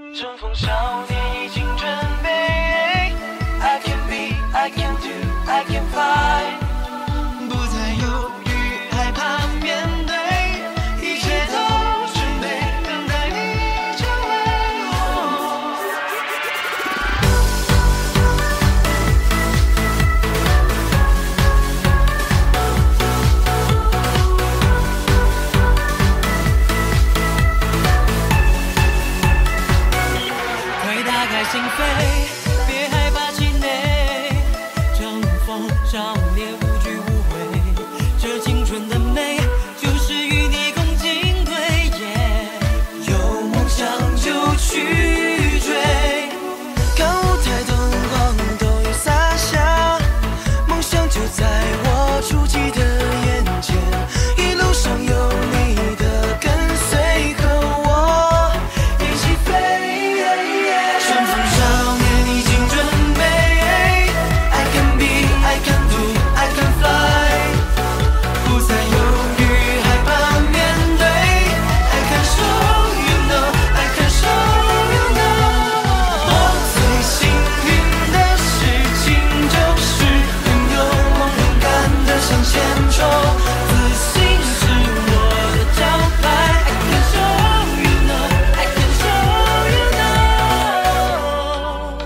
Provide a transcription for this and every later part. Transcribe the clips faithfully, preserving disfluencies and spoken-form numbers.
乘风少年已经准备 I can be, I can do, I can fly 不再犹豫害怕面对一切都准备等待你成为我快打开心扉别害怕气馁乘风少年无惧无悔这青春的美就是与你共进退 yeah 有梦想就去追看舞台灯光都有洒下梦想就在我出击的眼前一路上有你的跟随和我一起飞乘风少年已经准备 I can be, I can do, I can fly 不再犹豫害怕面对 I can show you know, I can show you know 我最幸运的事情就是拥有梦勇敢的向前冲自信是我的招牌 I can show you know, I can show you know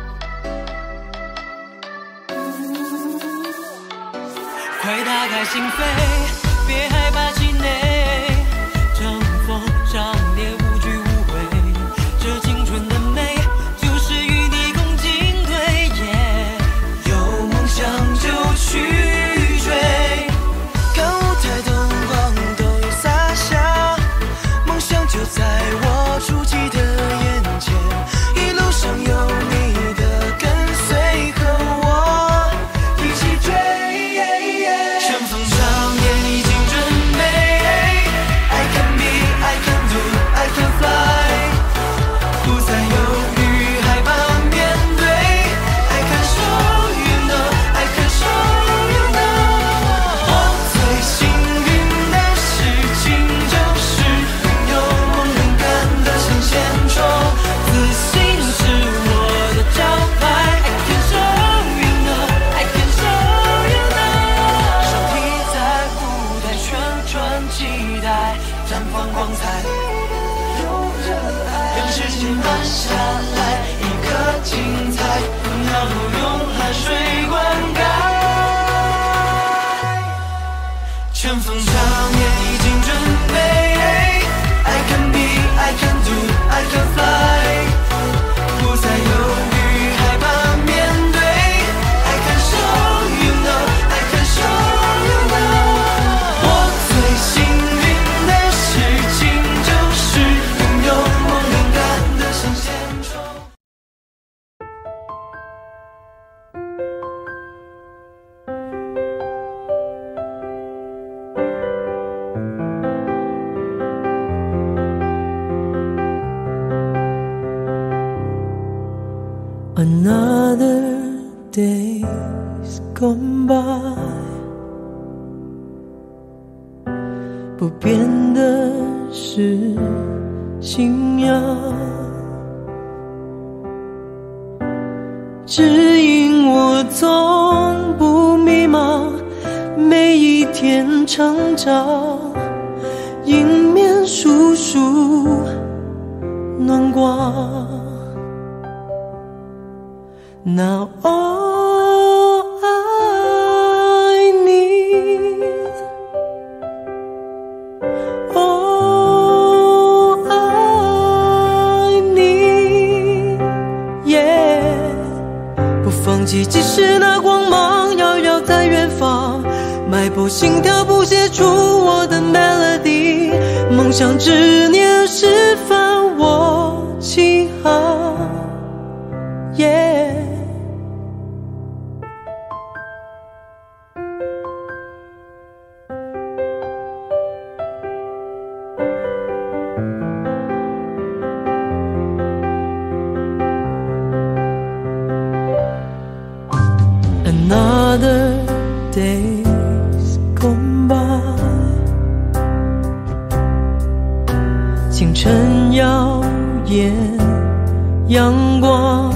快打开心扉别害怕气馁乘风少年无惧无悔这青春的美就是与你共进退 yeah 有梦想就去追看舞台灯光都有洒下梦想就在我出击的眼前一路上有你的跟随和我一起追乘风少年已经准备 I can be, I can do, I can fly 不再犹豫害怕面对 I can show you know, I can show you know 我最幸运的事情就是拥有梦勇敢的向前冲自信是我的招牌 I can show you know, I can show you know 手提在舞台旋转期待绽放光彩让时间慢下来一刻精彩然后用汗水灌溉乘风少年已经准备 I can be, I can do, I can fly 不再犹豫害怕面对 I can show you know, I can show you know 我最幸运的事情就是拥有梦勇敢的向前冲Another day's gone by 不变的是信仰指引我从不迷茫每一天成长迎面叔叔暖光Now all I need, all I need, yeah 不放弃即使那光芒遥遥在远方脉搏心跳谱写出我的 melody 梦想执念示范我起航 yeah Another day's gone by 清晨耀眼阳光。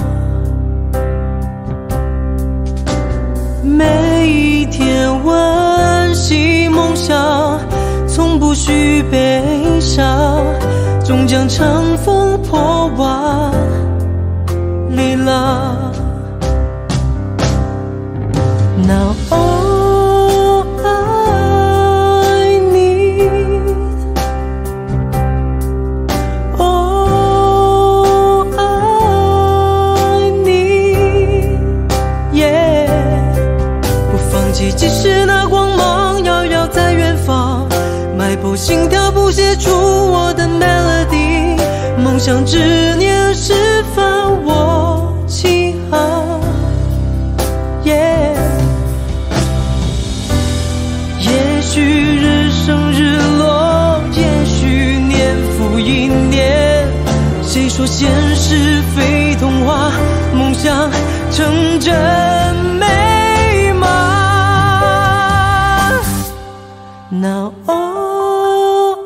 每一天温习梦想，从不需悲伤，终将乘风破万里浪。Now all I need, all I need, yeah。不放弃，即使那光芒遥遥在远方，迈步心跳不写出我的 melody， 梦想执念释放我起航， yeah。也许日升日落，也许年复一年，谁说现实非童话，梦想成真美满。 Now all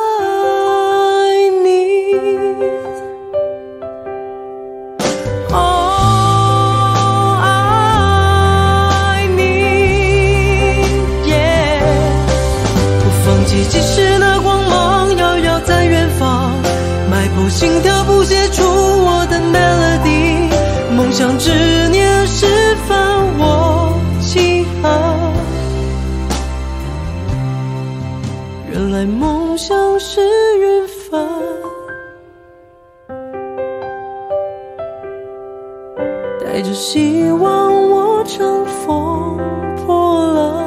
I need, all I need, yeah。 不放弃，即使那光芒遥遥在远方，迈步心跳不写出我的 melody， 梦想执念释放我起航。原来梦想是远方，带着希望我乘风破浪。